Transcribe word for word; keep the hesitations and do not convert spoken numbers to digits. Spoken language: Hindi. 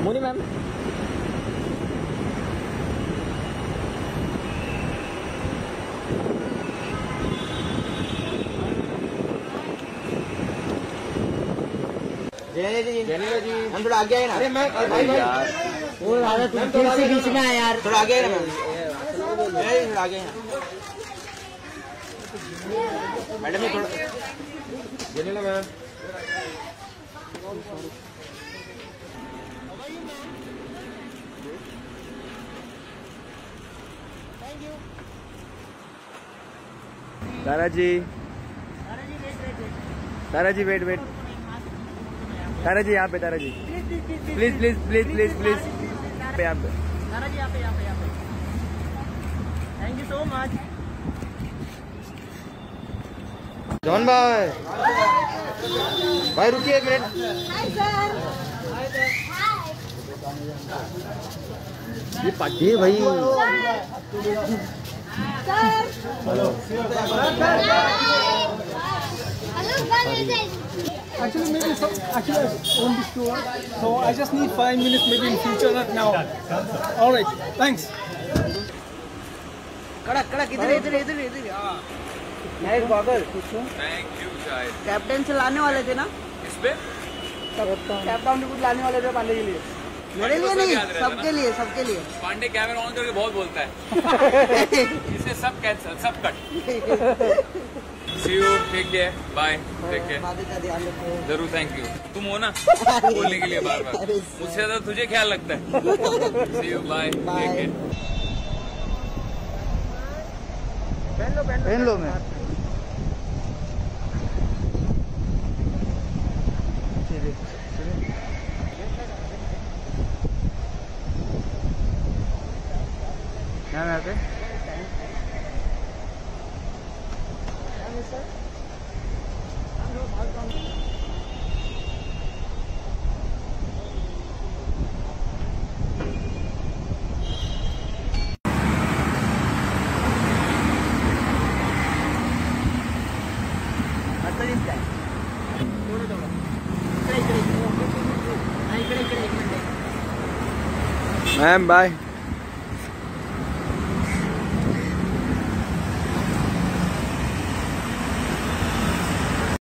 मोनी मैम जी जी हम थोड़ा आगे आए ना। अरे मैं भाई यार वो दादा तुम फिर से बीच में आए यार। थोड़ा आगे आए ना मैम, थोड़ा आगे हैं मैडम। ये थोड़ा जनीला ma'am Tara ji, Tara ji wait wait, Tara ji यहाँ पे, Tara ji please please please please please पे यहाँ पे, तारा जी यहाँ पे यहाँ पे यहाँ पे। Thank you so much. John भाई, भाई रुकिए एक मिनट। ये पार्टी भाई। Hello Actually, maybe some, actually I own this store, so I just need five minutes, maybe in future, not now. All right, thanks. कड़क कड़क इधर इधर इधर इधर। Nice bowler. थैंक यू शायद कैप्टन से लाने वाले थे ना इस पे कैप्टन कुछ लाने वाले थे पांडे के लिए। मेरे लिए नहीं, सबके लिए सबके लिए। पांडे कैमरा ऑन करके बहुत बोलता है। इसे सब कैंसिल, सब cut. See you, take care, bye, take care. जरूर, थैंक यू। तुम हो ना बोलने के लिए बार बार, मुझसे ज्यादा तुझे ख्याल लगता है। See you, bye, take care. पहन लो मैं। क्या यहाँ पे मैम बाय।